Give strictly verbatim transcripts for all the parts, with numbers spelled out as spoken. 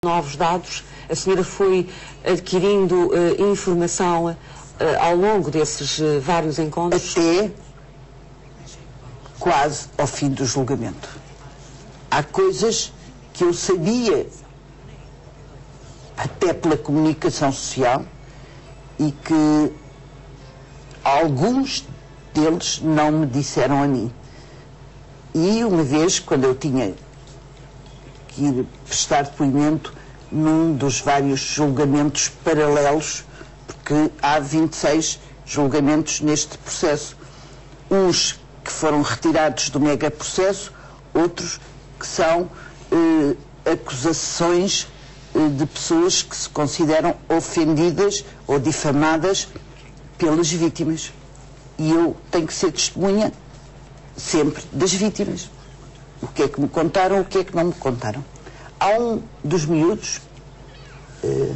novos dados, a senhora foi adquirindo uh, informação uh, ao longo desses uh, vários encontros? Até quase ao fim do julgamento. Há coisas que eu sabia, até pela comunicação social, e que alguns deles não me disseram a mim. E uma vez, quando eu tinha que ir prestar depoimento num dos vários julgamentos paralelos, porque há vinte e seis julgamentos neste processo, uns que foram retirados do mega processo, outros que são eh, acusações eh, de pessoas que se consideram ofendidas ou difamadas pelas vítimas. E eu tenho que ser testemunha sempre das vítimas. O que é que me contaram, o que é que não me contaram. Há um dos miúdos eh,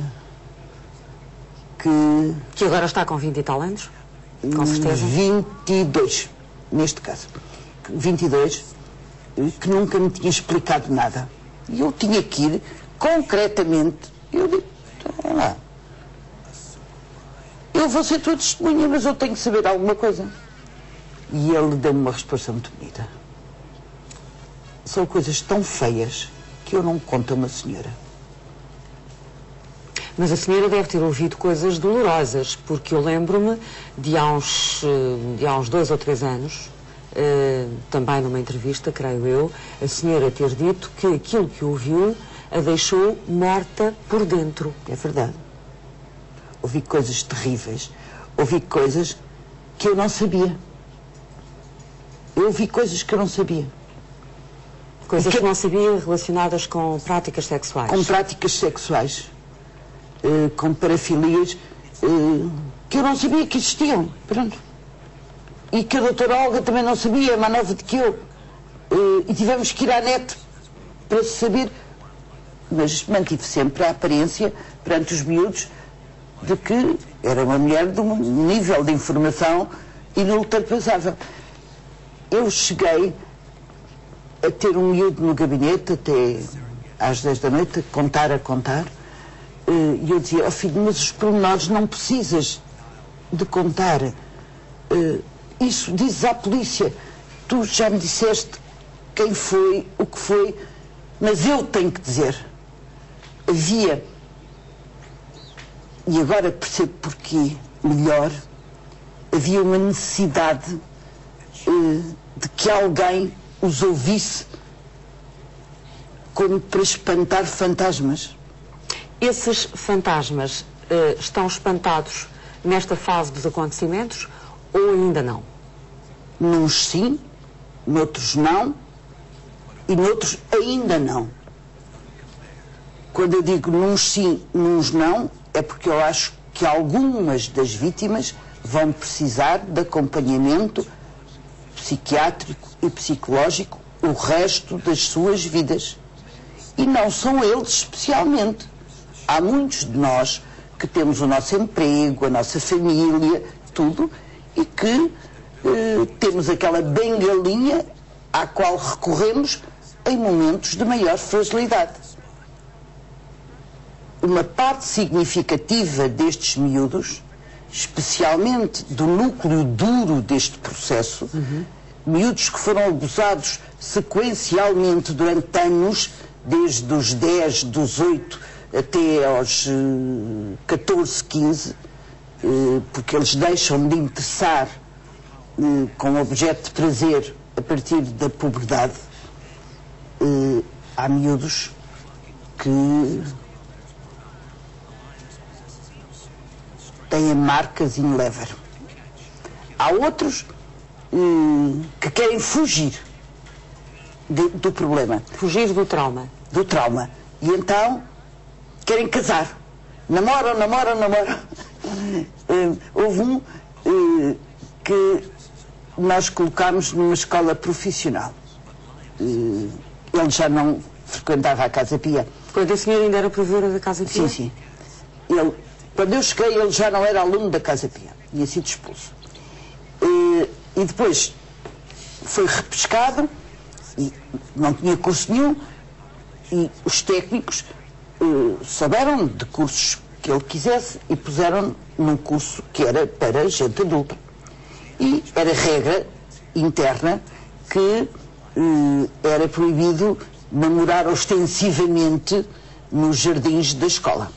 que... Que agora está com vinte e tal anos? Com certeza. vinte e dois, neste caso. vinte e dois, que nunca me tinha explicado nada. E eu tinha que ir concretamente. Eu digo, olha lá, eu vou ser tua testemunha, mas eu tenho que saber alguma coisa. E ele deu-me uma resposta muito bonita. São coisas tão feias que eu não conto a uma senhora. Mas a senhora deve ter ouvido coisas dolorosas, porque eu lembro-me de há uns, de há uns dois ou três anos, uh, também numa entrevista, creio eu, a senhora ter dito que aquilo que ouviu a deixou morta por dentro. É verdade. Ouvi coisas terríveis. Ouvi coisas que eu não sabia. Eu ouvi coisas que eu não sabia. Coisas que, que não sabia relacionadas com práticas sexuais. Com práticas sexuais. Uh, com parafilias uh, que eu não sabia que existiam. Pronto. E que a doutora Olga também não sabia, mais nova do que eu. Uh, e tivemos que ir à net para saber. Mas mantive sempre a aparência perante os miúdos de que era uma mulher de um nível de informação inultrapassável. Eu cheguei a ter um miúdo no gabinete até às dez da noite, a contar, a contar, e eu dizia, oh filho, mas os pormenores não precisas de contar. Isso dizes à polícia. Tu já me disseste quem foi, o que foi, mas eu tenho que dizer. Havia, e agora percebo porquê melhor, havia uma necessidade uh, de que alguém os ouvisse como para espantar fantasmas. Esses fantasmas uh, estão espantados nesta fase dos acontecimentos ou ainda não? Nuns sim, noutros não e noutros ainda não. Quando eu digo nuns sim, nuns não, é porque eu acho que algumas das vítimas vão precisar de acompanhamento psiquiátrico e psicológico o resto das suas vidas. E não são eles especialmente. Há muitos de nós que temos o nosso emprego, a nossa família, tudo, e que eh, temos aquela bengalinha à qual recorremos em momentos de maior fragilidade. Uma parte significativa destes miúdos, especialmente do núcleo duro deste processo, uhum. miúdos que foram abusados sequencialmente durante anos, desde os dez, dos oito até aos uh, catorze, quinze, uh, porque eles deixam de interessar uh, com objeto de prazer a partir da puberdade. Uh, há miúdos que têm marcas in lever. Há outros hum, que querem fugir de, do problema. Fugir do trauma. Do trauma. E então querem casar. Namoram, namoram, namoram. hum, houve um hum, que nós colocámos numa escola profissional. Hum, ele já não frequentava a Casa Pia. Quando a senhora ainda era provedora da Casa Pia? Sim, sim. Ele... Quando eu cheguei, ele já não era aluno da Casa Pia. Tinha sido expulso. E, e depois foi repescado, e não tinha curso nenhum, e os técnicos uh, souberam de cursos que ele quisesse e puseram num curso que era para gente adulta. E era regra interna que uh, era proibido namorar ostensivamente nos jardins da escola.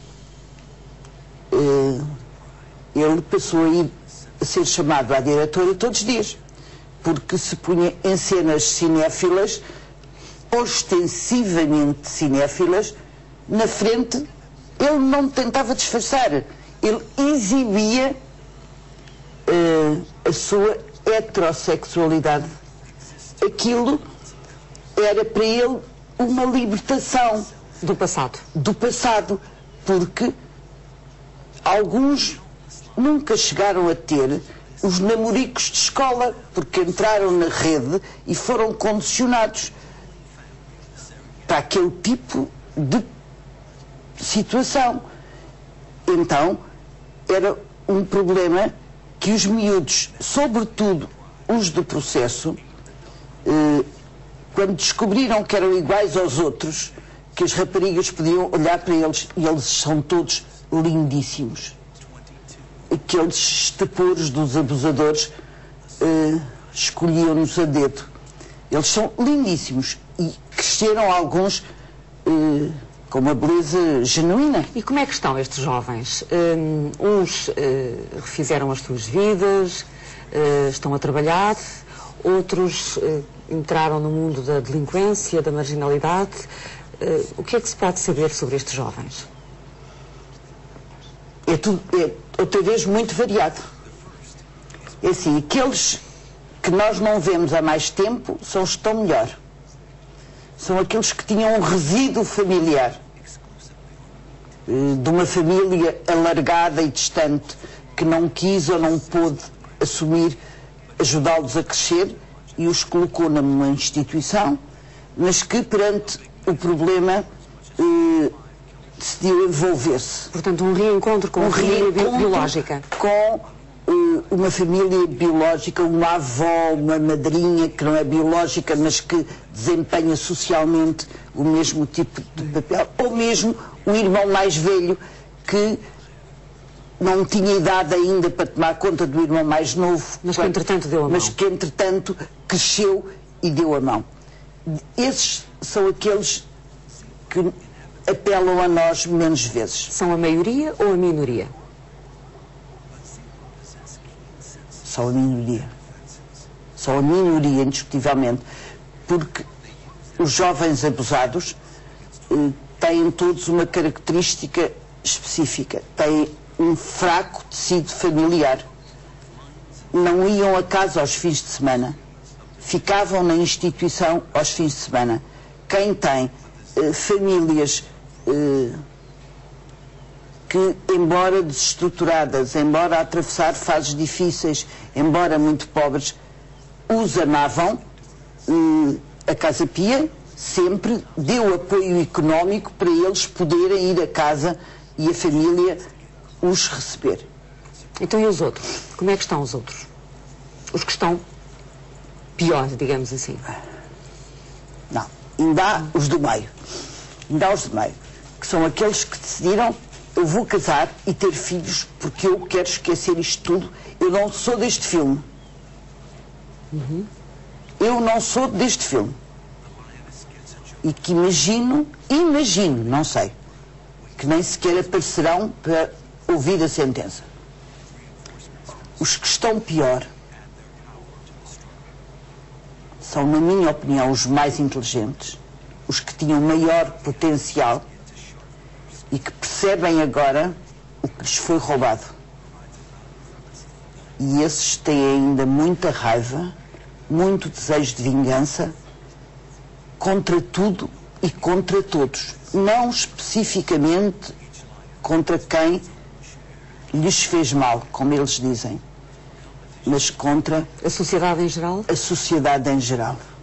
Uh, ele passou a ir a ser chamado à diretora todos os dias, porque se punha em cenas cinéfilas, ostensivamente cinéfilas, na frente. Ele não tentava disfarçar, ele exibia uh, a sua heterossexualidade. Aquilo era para ele uma libertação do passado. Do passado, porque alguns nunca chegaram a ter os namoricos de escola, porque entraram na rede e foram condicionados para aquele tipo de situação. Então, era um problema que os miúdos, sobretudo os do processo, eh, quando descobriram que eram iguais aos outros, que as raparigas podiam olhar para eles e eles são todos lindíssimos. Aqueles esteporos dos abusadores eh, escolhiam-nos a dedo. Eles são lindíssimos e cresceram alguns eh, com uma beleza genuína. E como é que estão estes jovens? Um, uns uh, refizeram as suas vidas, uh, estão a trabalhar, outros uh, entraram no mundo da delinquência, da marginalidade. Uh, o que é que se pode saber sobre estes jovens? É, tudo, é outra vez muito variado. É assim, aqueles que nós não vemos há mais tempo são os que estão melhor. São aqueles que tinham um resíduo familiar, de uma família alargada e distante, que não quis ou não pôde assumir, ajudá-los a crescer e os colocou numa instituição, mas que perante o problema eh, decidiu envolver-se. Portanto, um reencontro com um a família reencontro biológica. Com uh, uma família biológica, uma avó, uma madrinha que não é biológica, mas que desempenha socialmente o mesmo tipo de papel, ou mesmo o irmão mais velho que não tinha idade ainda para tomar conta do irmão mais novo. Mas que, entretanto, deu a mão. Mas que, entretanto, cresceu e deu a mão. Esses são aqueles que apelam a nós menos vezes. São a maioria ou a minoria? São a minoria. São a minoria, indiscutivelmente. Porque os jovens abusados eh, têm todos uma característica específica. Têm um fraco tecido familiar. Não iam a casa aos fins de semana. Ficavam na instituição aos fins de semana. Quem tem eh, famílias eh, que, embora desestruturadas, embora a atravessar fases difíceis, embora muito pobres, os amavam, eh, a Casa Pia sempre deu apoio económico para eles poderem ir a casa e a família os receber. Então e os outros? Como é que estão os outros? Os que estão piores, digamos assim. Não. Ainda há os do meio. Ainda há os do meio. Que são aqueles que decidiram: eu vou casar e ter filhos porque eu quero esquecer isto tudo. Eu não sou deste filme. Uhum. Eu não sou deste filme. E que imagino, imagino, não sei, que nem sequer aparecerão para ouvir a sentença. Os que estão pior são, na minha opinião, os mais inteligentes, os que tinham maior potencial e que percebem agora o que lhes foi roubado. E esses têm ainda muita raiva, muito desejo de vingança contra tudo e contra todos. Não especificamente contra quem lhes fez mal, como eles dizem, mas contra a sociedade em geral? A sociedade em geral.